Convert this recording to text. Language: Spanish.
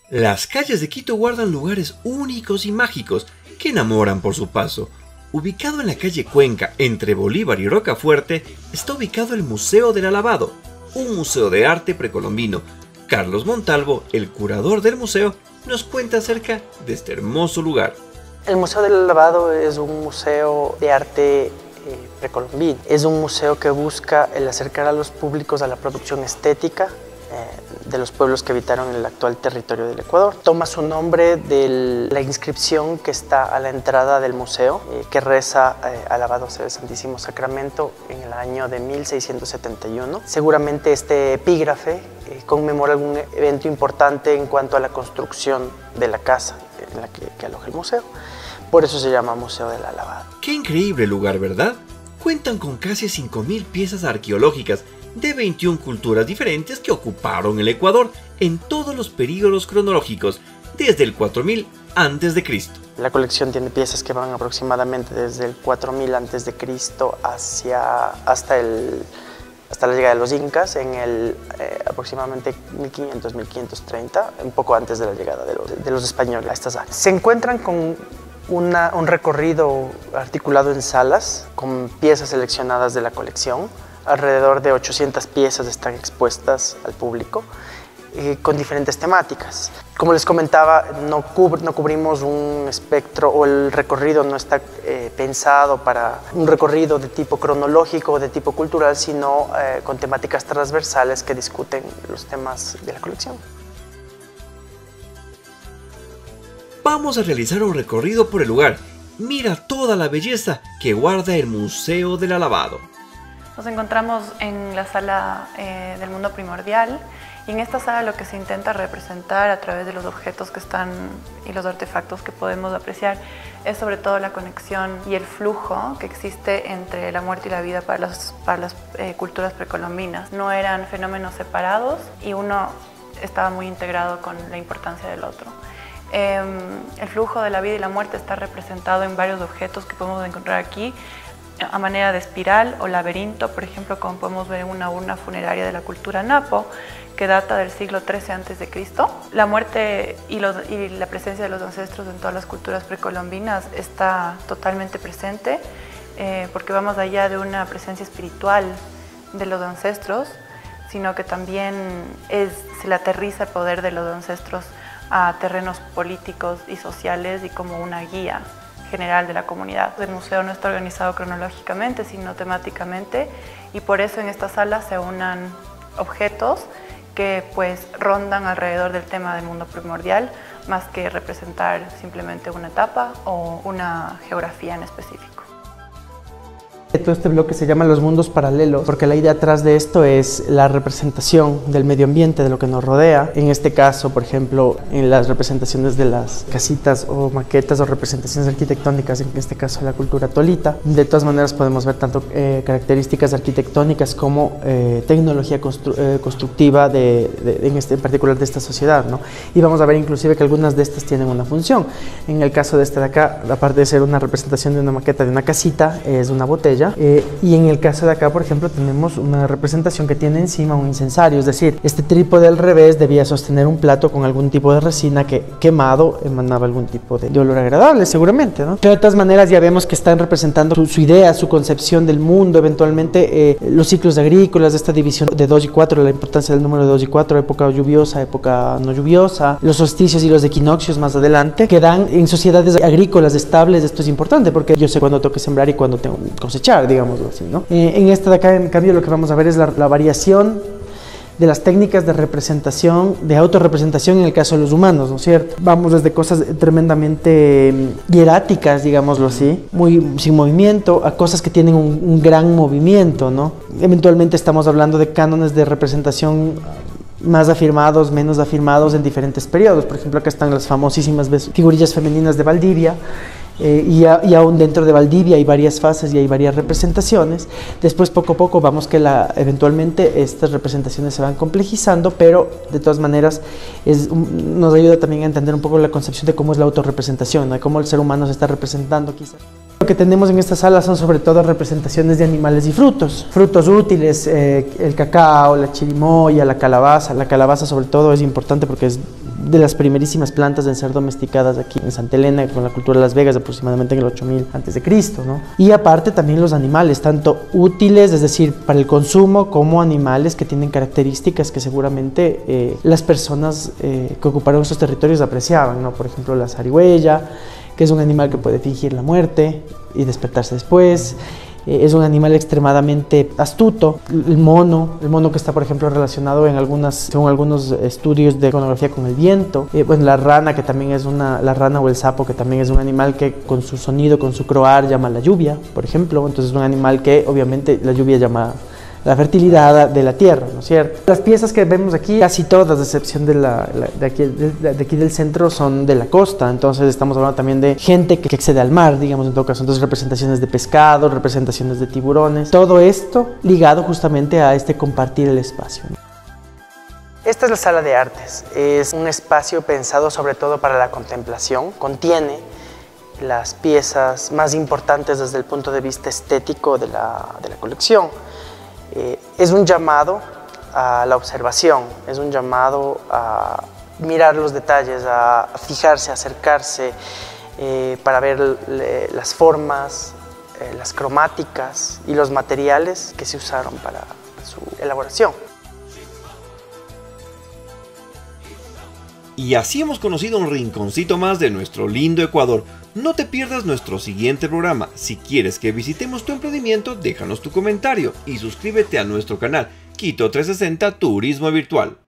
Las calles de Quito guardan lugares únicos y mágicos que enamoran por su paso. Ubicado en la calle Cuenca, entre Bolívar y Rocafuerte, está ubicado el Museo del Alabado, un museo de arte precolombino. Carlos Montalvo, el curador del museo, nos cuenta acerca de este hermoso lugar. El Museo del Alabado es un museo de arte precolombino. Es un museo que busca el acercar a los públicos a la producción estética de los pueblos que habitaron el actual territorio del Ecuador. Toma su nombre de la inscripción que está a la entrada del museo, que reza Alabado sea el Santísimo Sacramento en el año de 1671. Seguramente este epígrafe conmemora algún evento importante en cuanto a la construcción de la casa en la que aloja el museo. Por eso se llama Museo del Alabado. ¡Qué increíble lugar!, ¿verdad? Cuentan con casi 5.000 piezas arqueológicas de 21 culturas diferentes que ocuparon el Ecuador en todos los períodos cronológicos, desde el 4000 a.C. La colección tiene piezas que van aproximadamente desde el 4000 a.C. hasta la llegada de los incas en el aproximadamente 1500-1530, un poco antes de la llegada de los españoles a estas áreas. Se encuentran con un recorrido articulado en salas con piezas seleccionadas de la colección. Alrededor de 800 piezas están expuestas al público con diferentes temáticas. Como les comentaba, no cubrimos un espectro, o el recorrido no está pensado para un recorrido de tipo cronológico o de tipo cultural, sino con temáticas transversales que discuten los temas de la colección. Vamos a realizar un recorrido por el lugar. Mira toda la belleza que guarda el Museo del Alabado. Nos encontramos en la sala del mundo primordial, y en esta sala lo que se intenta representar a través de los objetos que están y los artefactos que podemos apreciar es sobre todo la conexión y el flujo que existe entre la muerte y la vida para las culturas precolombinas. No eran fenómenos separados y uno estaba muy integrado con la importancia del otro. El flujo de la vida y la muerte está representado en varios objetos que podemos encontrar aquí a manera de espiral o laberinto, por ejemplo, como podemos ver en una urna funeraria de la cultura Napo, que data del siglo XIII a.C. La muerte y la presencia de los ancestros en todas las culturas precolombinas está totalmente presente, porque va más allá de una presencia espiritual de los ancestros, sino que también se le aterriza el poder de los ancestros a terrenos políticos y sociales y como una guía general de la comunidad. El museo no está organizado cronológicamente, sino temáticamente, y por eso en esta sala se unan objetos que pues rondan alrededor del tema del mundo primordial, más que representar simplemente una etapa o una geografía en específico. Todo este bloque se llama Los Mundos Paralelos, porque la idea atrás de esto es la representación del medio ambiente, de lo que nos rodea. En este caso, por ejemplo, en las representaciones de las casitas o maquetas o representaciones arquitectónicas, en este caso de la cultura tolita. De todas maneras podemos ver tanto características arquitectónicas como tecnología constructiva en particular de esta sociedad, ¿no? Y vamos a ver inclusive que algunas de estas tienen una función. En el caso de este de acá, aparte de ser una representación de una maqueta de una casita, es una botella. Y en el caso de acá, por ejemplo, tenemos una representación que tiene encima un incensario, es decir, este trípode al revés debía sostener un plato con algún tipo de resina que quemado emanaba algún tipo de olor agradable, seguramente, ¿no? Pero de todas maneras ya vemos que están representando su idea, su concepción del mundo, eventualmente los ciclos agrícolas, esta división de 2 y 4, la importancia del número de 2 y 4, época lluviosa, época no lluviosa, los solsticios y los equinoccios más adelante, que dan en sociedades agrícolas estables. Esto es importante porque yo sé cuándo tengo que sembrar y cuándo tengo que cosechar, digámoslo así, ¿no? En esta de acá, en cambio, lo que vamos a ver es la variación de las técnicas de representación, de autorrepresentación en el caso de los humanos, ¿no es cierto? Vamos desde cosas tremendamente hieráticas, digámoslo así, muy sin movimiento, a cosas que tienen un gran movimiento, ¿no? Eventualmente estamos hablando de cánones de representación más afirmados, menos afirmados en diferentes periodos. Por ejemplo, acá están las famosísimas figurillas femeninas de Valdivia, y aún dentro de Valdivia hay varias fases y hay varias representaciones. Después poco a poco vamos que eventualmente estas representaciones se van complejizando, pero de todas maneras nos ayuda también a entender un poco la concepción de cómo es la autorrepresentación, ¿no? De cómo el ser humano se está representando quizás. Lo que tenemos en esta sala son sobre todo representaciones de animales y frutos útiles, el cacao, la chirimoya, la calabaza. La calabaza sobre todo es importante porque es de las primerísimas plantas en ser domesticadas aquí en Santa Elena, con la cultura de Las Vegas, aproximadamente en el 8000 a.C., ¿no? Y aparte también los animales, tanto útiles, es decir, para el consumo, como animales que tienen características que seguramente las personas que ocuparon esos territorios apreciaban, ¿no? Por ejemplo, la zarigüeya, que es un animal que puede fingir la muerte y despertarse después. Es un animal extremadamente astuto. El mono que está, por ejemplo, relacionado según algunos estudios de iconografía con el viento. Bueno, la rana, que también es la rana o el sapo, que también es un animal que con su sonido, con su croar, llama la lluvia, por ejemplo. Entonces es un animal que obviamente la lluvia llama la fertilidad de la tierra, ¿no es cierto? Las piezas que vemos aquí, casi todas, a excepción de aquí del centro, son de la costa. Entonces estamos hablando también de gente que accede al mar, digamos, en todo caso. Entonces representaciones de pescado, representaciones de tiburones, todo esto ligado justamente a compartir el espacio. Esta es la sala de artes. Es un espacio pensado sobre todo para la contemplación. Contiene las piezas más importantes desde el punto de vista estético de la colección. Es un llamado a la observación, es un llamado a mirar los detalles, a fijarse, a acercarse para ver las formas, las cromáticas y los materiales que se usaron para su elaboración. Y así hemos conocido un rinconcito más de nuestro lindo Ecuador. No te pierdas nuestro siguiente programa. Si quieres que visitemos tu emprendimiento, déjanos tu comentario y suscríbete a nuestro canal Quito 360 Turismo Virtual.